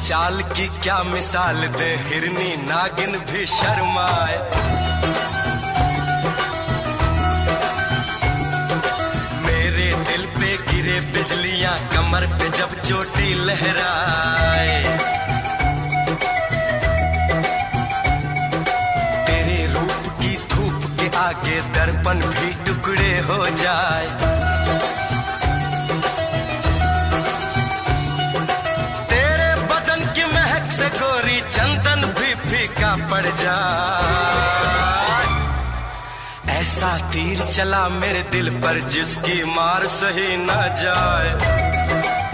चाल की क्या मिसाल दे, हिरनी नागिन भी शर्माए। मेरे दिल पे गिरे बिजलियां, कमर पे जब चोटी लहराए। तेरे रूप की धूप के आगे दर्पण भी टुकड़े हो जाए। गोरी चंदन भी फीका पड़ जाए। ऐसा तीर चला मेरे दिल पर जिसकी मार सही न जाए।